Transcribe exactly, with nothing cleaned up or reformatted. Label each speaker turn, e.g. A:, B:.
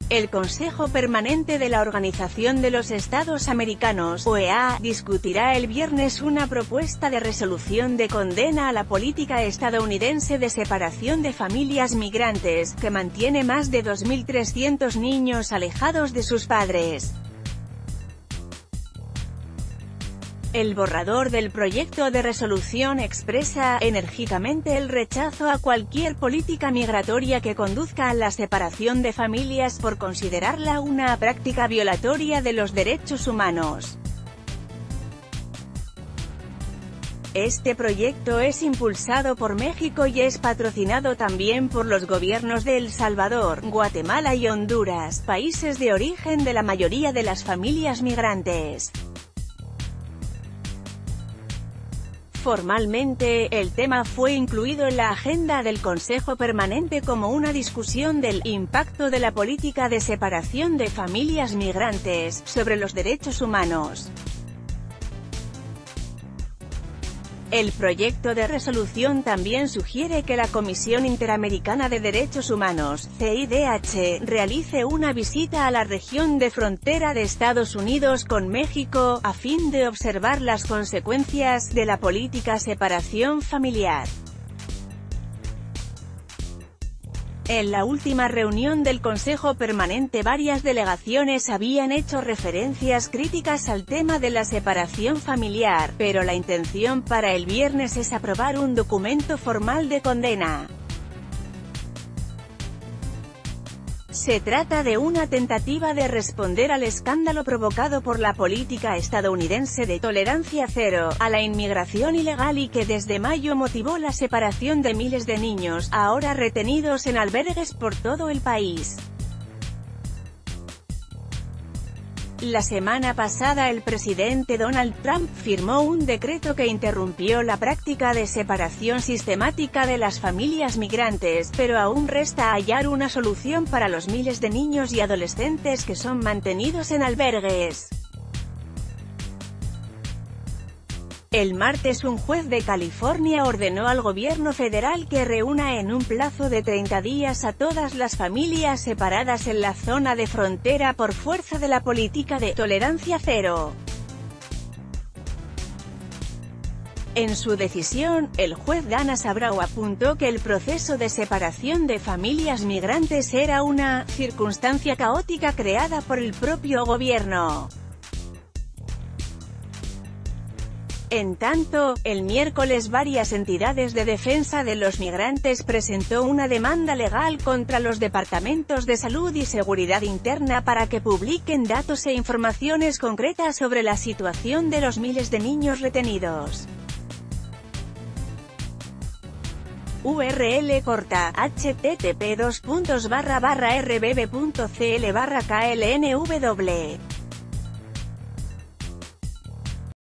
A: El Consejo Permanente de la Organización de los Estados Americanos, O E A, discutirá el viernes una propuesta de resolución de condena a la política estadounidense de separación de familias migrantes, que mantiene más de dos mil trescientos niños alejados de sus padres. El borrador del proyecto de resolución expresa enérgicamente el rechazo a cualquier política migratoria que conduzca a la separación de familias por considerarla una práctica violatoria de los derechos humanos. Este proyecto es impulsado por México y es patrocinado también por los gobiernos de El Salvador, Guatemala y Honduras, países de origen de la mayoría de las familias migrantes. Formalmente, el tema fue incluido en la agenda del Consejo Permanente como una discusión del impacto de la política de separación de familias migrantes sobre los derechos humanos. El proyecto de resolución también sugiere que la Comisión Interamericana de Derechos Humanos, C I D H, realice una visita a la región de frontera de Estados Unidos con México, a fin de observar las consecuencias de la política separación familiar. En la última reunión del Consejo Permanente, varias delegaciones habían hecho referencias críticas al tema de la separación familiar, pero la intención para el viernes es aprobar un documento formal de condena. Se trata de una tentativa de responder al escándalo provocado por la política estadounidense de tolerancia cero a la inmigración ilegal y que desde mayo motivó la separación de miles de niños, ahora retenidos en albergues por todo el país. La semana pasada el presidente Donald Trump firmó un decreto que interrumpió la práctica de separación sistemática de las familias migrantes, pero aún resta hallar una solución para los miles de niños y adolescentes que son mantenidos en albergues. El martes un juez de California ordenó al gobierno federal que reúna en un plazo de treinta días a todas las familias separadas en la zona de frontera por fuerza de la política de tolerancia cero. En su decisión, el juez Dana Sabrau apuntó que el proceso de separación de familias migrantes era una circunstancia caótica creada por el propio gobierno. En tanto, el miércoles varias entidades de defensa de los migrantes presentó una demanda legal contra los departamentos de salud y seguridad interna para que publiquen datos e informaciones concretas sobre la situación de los miles de niños retenidos. U R L corta, http dos puntos barra barra rbb punto cl barra klnw